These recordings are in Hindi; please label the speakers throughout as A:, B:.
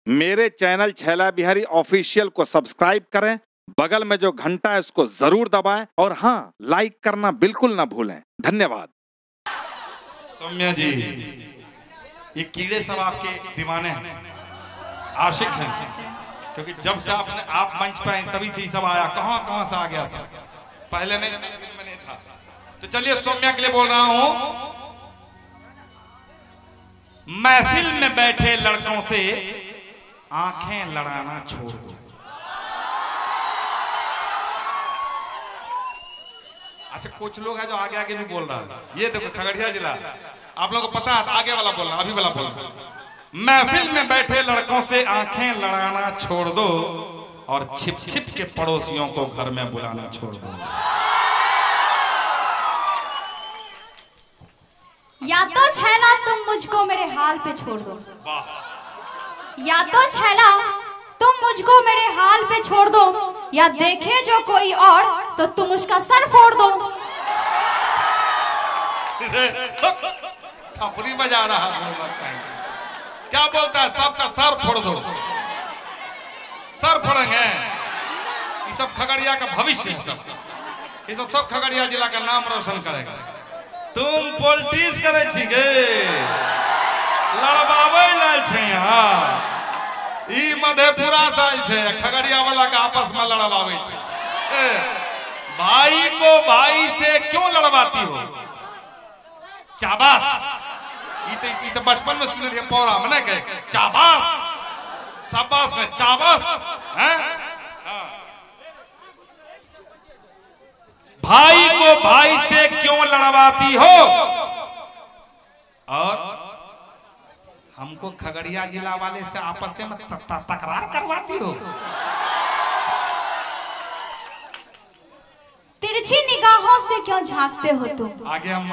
A: मेरे चैनल छैला बिहारी ऑफिशियल को सब्सक्राइब करें, बगल में जो घंटा है उसको जरूर दबाएं और हाँ, लाइक करना बिल्कुल ना भूलें। धन्यवाद।
B: सौम्या जी, ये कीड़े सब आपके दीवाने हैं, आशिक हैं, क्योंकि जब से आप मंच पे आए तभी से ही सब आया। कहां से आ गया सब, पहले नहीं था। तो चलिए सौम्या के लिए बोल रहा हूं, महफिल में बैठे लड़कों से आंखें लड़ाना छोड़ दो। अच्छा, कुछ लोग हैं जो आगे आगे भी बोल रहा है। ये देखो खगड़िया जिला, आप लोगों को पता है, आगे वाला बोल रहा, अभी वाला बोल रहा। महफिल में बैठे लड़कों से आंखें लड़ाना छोड़ दो और छिप छिप के पड़ोसियों को घर में बुलाना छोड़ दो।
C: या तो छैला तुम मुझको मेरे हाल पे छोड़ दो, या तो छैला तुम मुझको मेरे हाल पे छोड़ दो, या देखे जो कोई और तो तुम उसका सर फोड़ दो।
B: थपड़ी बजा रहा है, क्या बोलता है? सबका सर फोड़ दो। सर फोड़ेंगे? ये सब खगड़िया का भविष्य है, ये सब खगड़िया जिला का नाम रोशन करेगा। तुम पॉलिटिक्स करे छीगे, लड़बावे लाल छे। यहाँ ई मधेपुरा साल छे, खगड़िया वाला का आपस में लड़बावे छे। भाई को भाई से क्यों लड़वाती हो? चाबास, ये तो बचपन में सुने थे पौरा मने के चाबास, शाबाश है चाबास, हैं? भाई को भाई से क्यों लड़वाती हो? और हमको खगड़िया जिला वाले से आपस में तकरार करवाती हो।
C: तिरछी निगाहों से क्यों झांकते हो तुम?
B: आगे हम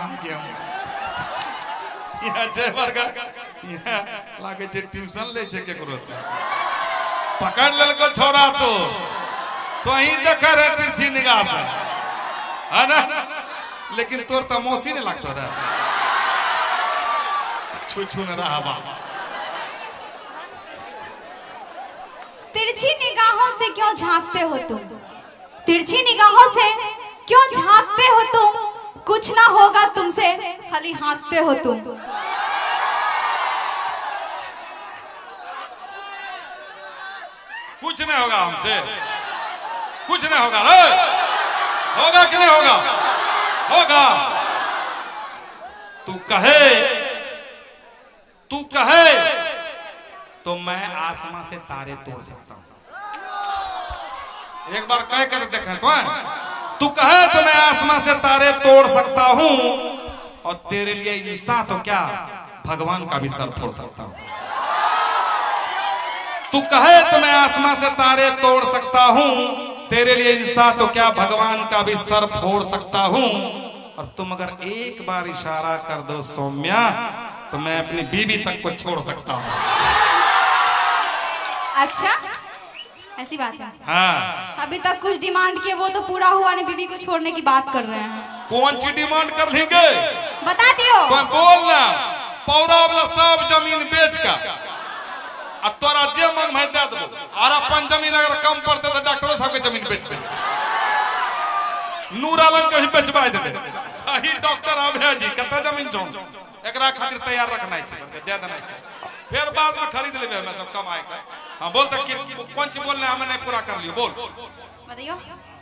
B: यहाँ लागे ट्यूशन ले केकरो से पकड़ ललको छोरा तो ही देखा रहे तिरछी निगाह से, है ना? लेकिन तोर तो मौसी नहीं लगता रहा, छू न रहा बाबा।
C: तिरछी निगाहों से क्यों झांकते हो तुम? तिरछी निगाहों से क्यों झांकते हो तुम? कुछ ना होगा तुमसे, खाली हाँकते हो तुम।
B: कुछ नहीं होगा हमसे, कुछ नहीं होगा। होगा कि नहीं होगा? होगा। तू कहे तो मैं आसमां से तारे तोड़ सकता हूं। एक बार कह कर देखें तो तू कहे तो मैं आसमां से तारे तोड़ सकता हूं, और तेरे लिए इंसान तो क्या भगवान का भी सर फोड़ सकता हूं। तू कहे तो मैं आसमां से तारे तोड़ सकता हूं, तेरे लिए इंसान तो क्या भगवान का भी सर फोड़ सकता हूं। और तुम अगर एक बार इशारा कर दो सौम्या, तो मैं अपनी बीवी तक को छोड़ सकता हूं।
C: अच्छा, ऐसी बात है?
B: हाँ।
C: अभी तक कुछ डिमांड किए, वो तो पूरा हुआ नहीं, बीवी को छोड़ने की बात कर रहे हैं।
B: कौन सी डिमांड कर लेंगे?
C: बता दियो।
B: तो बोलना, पौधा वाला सब जमीन बेच का तोरा जे मन में दे दो, और अपन जमीन अगर कम पड़ते तो डॉक्टरों साहब के जमीन बेच दे, नूर आलम के भी बेचवा देते। ही डॉक्टर आभ्या जी कत्ता जमीन छो, एकरा खातिर तैयार रखना है, दे देना है, फिर बाद में खरीद लेबे मैं सब कमाए का। हां बोल तक कौन सी बोलने हमें नहीं पूरा कर लियो, बोल
C: बताइयो।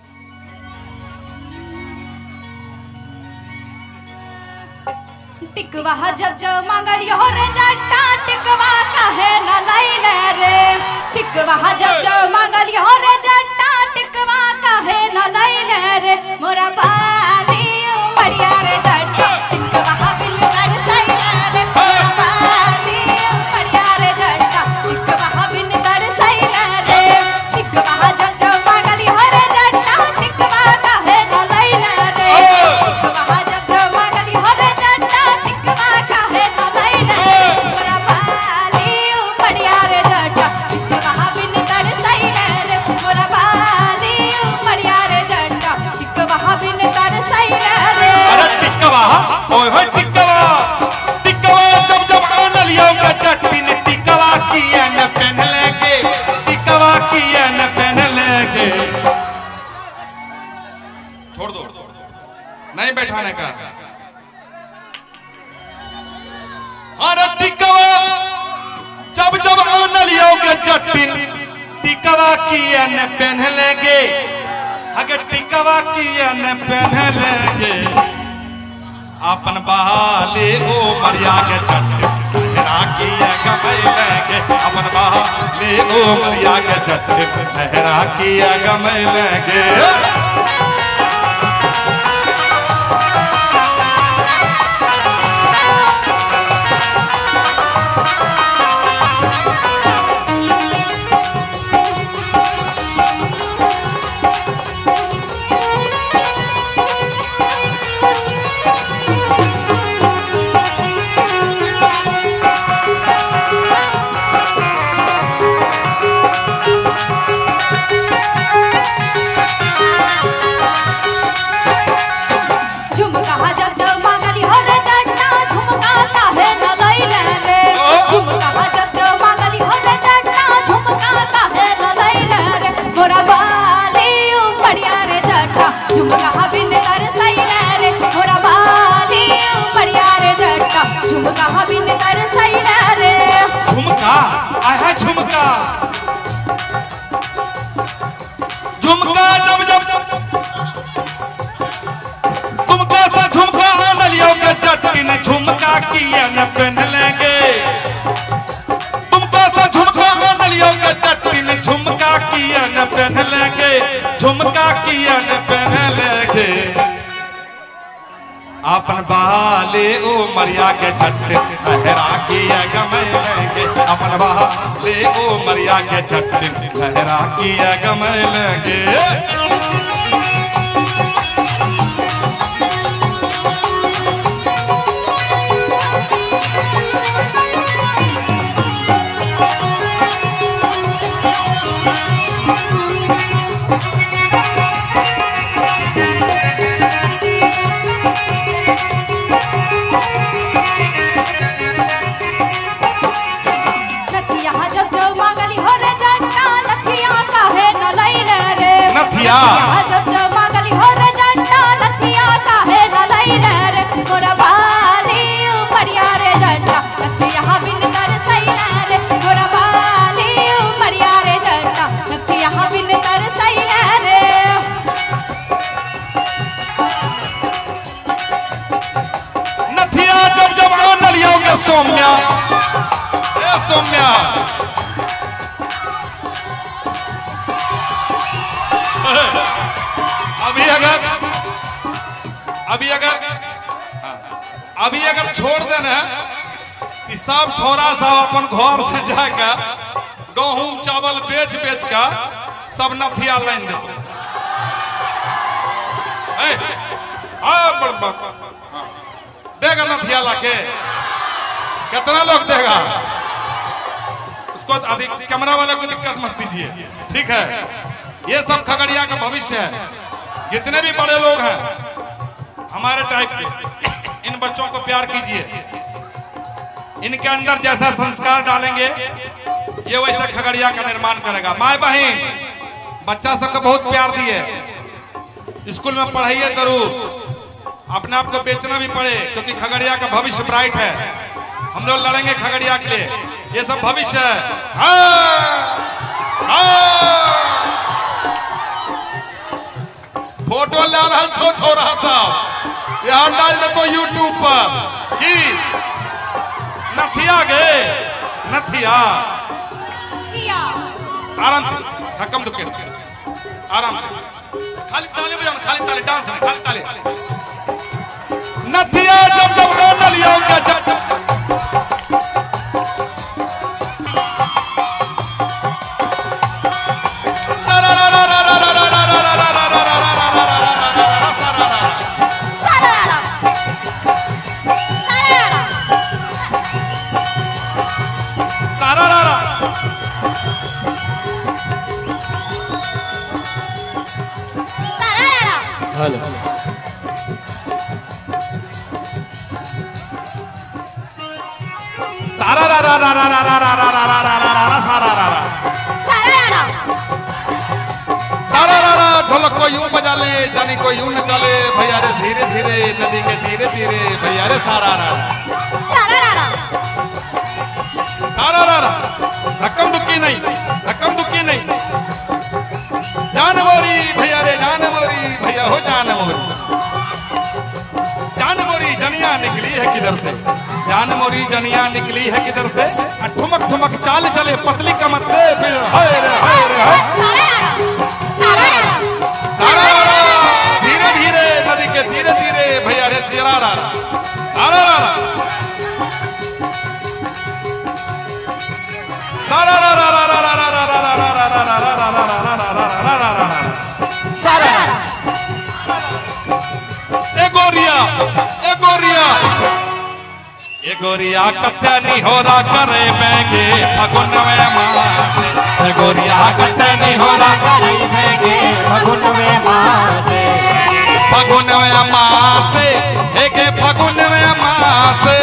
C: टिकवा जब जब मांगलियो रे जट्टा, टिकवा काहे न लैले रे? टिकवा जब जब मांगलियो रे जट्टा, टिकवा काहे न लैले रे? मोरा बाली उमरिया रे जट्टा, टिकवा बिन कर सैले रे। मोरा बाली उमरिया रे जट्टा, टिकवा बिन कर सैले रे। टिकवा जब जब मांगलियो रे जट्टा, टिकवा काहे न लैले रे? टिकवा जब जब मांगलियो रे जट्टा, टिकवा काहे न लैले रे? मोरा बाली
B: खाने का। अरे टिकवा जब जब आनलियोगे चट्टिन टिकवा किया न पहन लेंगे, अगर टिकवा किया न पहन लेंगे अपन बहाले ओ मरिया के चट्टिन लहरा किया गमई लेंगे, अपन बहाले ओ मरिया के चट्टिन लहरा किया गमई लेंगे। झुमका किया न पहन लेंगे तुमको सा झुमका आनलियों के चट्टिन झुमका किया न पहन लेंगे, झुमका किया न पहन लेंगे अपन बहाले ओ मरिया के चट्टिन लहरा किया गमई लेंगे, अपन बहाले ओ मरिया के चट्टिन लहरा किया गमई लेंगे।
C: जब जब मांगली हो रे जंटा लथिया काहे न लईले रे, मोरा बाली उमरिया रे जंटा लथिया बिन कर सईले रे, मोरा बाली उमरिया रे जंटा लथिया बिन कर सईले रे।
B: नथिया जब जब आनलियोगे सौम्या ए सौम्या अभी अगर छोड़ देना कि सब छोरा सब अपन घर से जाकर गेहूं चावल बेच बेच का सब नथिया लाइन दे देगा नथिया लाके कितना लोग देगा उसको अधिक कैमरा वाले को दिक्कत मत दीजिए, ठीक है। ये सब खगड़िया का भविष्य है। जितने भी बड़े लोग हैं हमारे टाइप के, इन बच्चों को प्यार कीजिए, इनके अंदर जैसा संस्कार डालेंगे ये वैसा खगड़िया का निर्माण करेगा। माय बहन बच्चा सबको बहुत प्यार दिए, स्कूल में पढ़ाइए जरूर, अपने आप को बेचना भी पड़े क्योंकि खगड़िया का भविष्य ब्राइट है। हम लोग लड़ेंगे खगड़िया के लिए, ये सब भविष्य है। फोटो ला रहा छोरा साहब यहाँ डाल दे तो यूट्यूब पर कि नथिया गे नथिया आराम से धक्कम धुक्के आराम से, खाली ताली बजाओ, खाली ताली, डांस नहीं, खाली ताली। नथिया जब जब आनलियोगे
D: हेलो
B: सारा रा रा रा रा रा रा रा रा रा रा रा रा रा सारा रा रा सारा रा रा ढोलक को यूं बजा ले जानी को यूं न चले भैया रे धीरे धीरे नदी के धीरे धीरे भैया रे सारा रकम दुखी नहीं जान मोरी भैया रे जान मोरी भैया हो जान मोरी जनिया निकली है किधर से जान मोरी जनिया निकली है किधर से ठुमक ठुमक चाल चले पतली कमर से फिर हाय रे सारा धीरे धीरे नदी के धीरे धीरे भैया रे सिरा ए गोरिया कत्तनी हो रहा करे मैंगे फगुन में मासे ए गोरिया कत्तनी हो रहा करे मैंगे फगुन में मासे हे के फगुन में मासे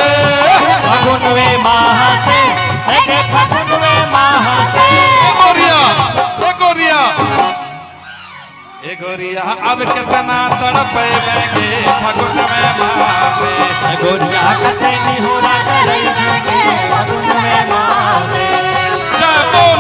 B: हे के फगुन में मासे ए गोरिया अब कितना तड़पे मैंगे फगुन में मासे गोरिया कतनी हो रहा करे मैंगे फगुन में मासे जय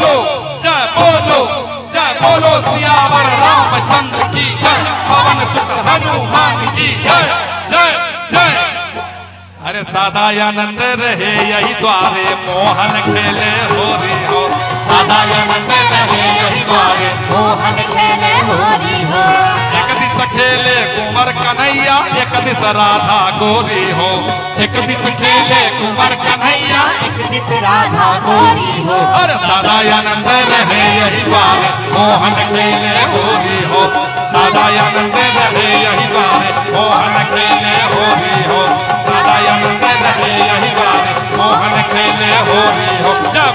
B: बोलो सियावर रामचंद्र की जय पवन सुत हनुमान की जय जय जय अरे सदानंद रहे यही द्वारे मोहन खेले हो रे हो सदानंद रहे यही द्वारे मोहन खेले हो रे हो एक दिस खेले कुंवर कन्हैया एक दिस राधा गोरी हो एक दिस खेले कुंवर कन्हैया एक दिस राधा गोरी हो अरे सदानंद रहे यही द्वारे मोहन खेले हो रे हो सदानंद रहे यही द्वारे मोहन खेले हो रे हो सदानंद रहे यही बात मोहन खेले हो रे हो जा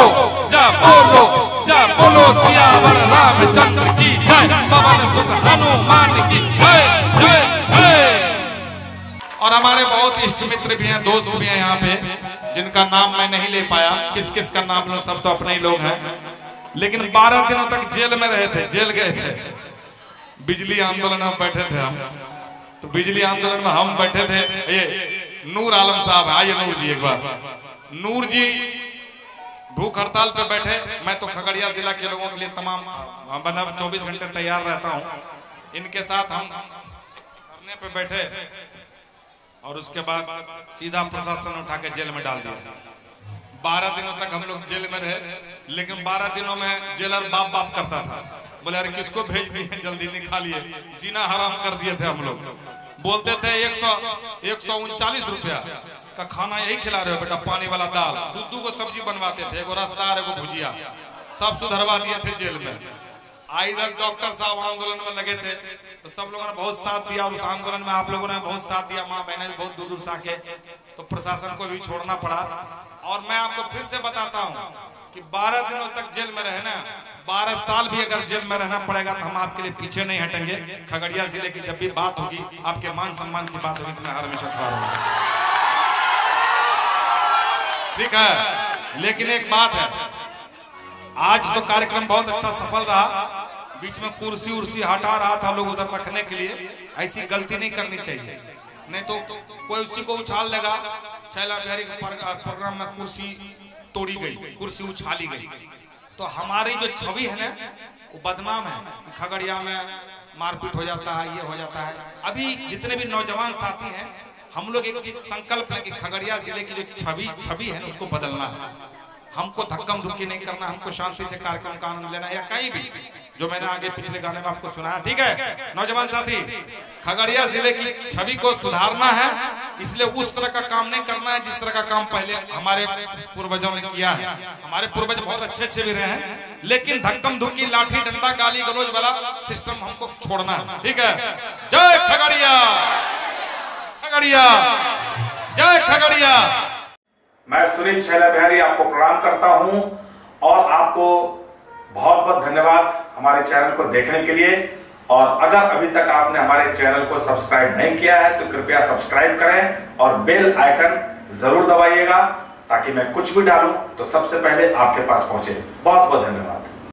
B: बोलो सियावर रामचंद्र की जय पवन सुत हनुमान की जय जय जय। और हमारे बहुत इष्ट मित्र भी हैं, दोस्त भी हैं यहाँ पे जिनका नाम मैं नहीं ले पाया, किस किस का नाम लो, सब तो अपने ही लोग हैं, लेकिन 12 दिनों तक जेल में रहे थे, जेल गए थे। बिजली आंदोलन में बैठे थे हम, तो बिजली आंदोलन में हम बैठे थे, ये नूर आलम साहब, आइए नूर जी एक बार। नूर जी भूख हड़ताल पे बैठे, मैं तो खगड़िया जिला के लोगों के लिए तमाम 24 घंटे तैयार रहता हूं, इनके साथ हम धरने पे बैठे और उसके बाद सीधा प्रशासन उठा के जेल में डाल दिया। 12 दिनों तक हम लोग जेल में रहे, लेकिन 12 दिनों में जेलर बाप करता था, बोले अरे किसको भेज दिए, जल्दी निकालिए, जीना हराम कर दिए थे हम लोग। बोलते थे 139 रुपया का खाना यही खिला रहे हो बेटा, पानी वाला दाल, दूध को सब्जी बनवाते थे, एगो रसदार एगो भुजिया, सब सुधरवा दिए थे जेल में। इधर डॉक्टर साहब आंदोलन में लगे थे, तो सब लोगों ने बहुत साथ दिया, और उस आंदोलन में आप लोगों ने बहुत साथ दिया, माँ बहनें भी बहुत दूर दूर से आके, तो प्रशासन को भी छोड़ना पड़ा। और मैं आपको फिर से बताता हूँ कि 12 दिनों तक जेल में रहना, 12 साल भी अगर जेल में रहना पड़ेगा तो हम आपके लिए पीछे नहीं हटेंगे। खगड़िया जिले की जब भी बात होगी, आपके मान सम्मान की बात होगी, तो मैं हमेशा खड़ा रहूंगा, ठीक है। लेकिन एक बात है, आज तो कार्यक्रम बहुत अच्छा सफल रहा, बीच में कुर्सी उर्सी हटा रहा था लोग उधर रखने के लिए, ऐसी गलती नहीं करनी चाहिए, नहीं तो कोई उसी को उछाल लेगा। छैला बिहारी प्रोग्राम में कुर्सी तोड़ी गई, कुर्सी उछाली गई, तो हमारी जो छवि है ना वो बदनाम है, खगड़िया में मारपीट हो जाता है, ये हो जाता है। अभी जितने भी नौजवान साथी हैं, हम लोग एक चीज संकल्प है कि खगड़िया जिले की जो छवि है ना उसको बदलना है, हमको धक्कम धुक्की नहीं करना, हमको शांति से कार्यक्रम का आनंद लेना है, या कहीं भी जो मैंने आगे पिछले गाने में आपको सुनाया, ठीक है नौजवान साथी। खगड़िया जिले की छवि को सुधारना है, इसलिए उस तरह का काम नहीं करना है जिस तरह का काम पहले हमारे पूर्वजों ने किया है। हमारे पूर्वज बहुत अच्छे भी रहे हैं, लेकिन धक्कम धुक्की, लाठी डंडा, गाली गलौज वाला सिस्टम हमको छोड़ना है, ठीक है। जय खगड़िया, खगड़िया, जय खगड़िया।
A: मैं सुनील छैला बिहारी आपको प्रणाम करता हूं और आपको बहुत बहुत धन्यवाद हमारे चैनल को देखने के लिए। और अगर अभी तक आपने हमारे चैनल को सब्सक्राइब नहीं किया है तो कृपया सब्सक्राइब करें और बेल आइकन जरूर दबाइएगा, ताकि मैं कुछ भी डालूं तो सबसे पहले आपके पास पहुंचे। बहुत बहुत धन्यवाद।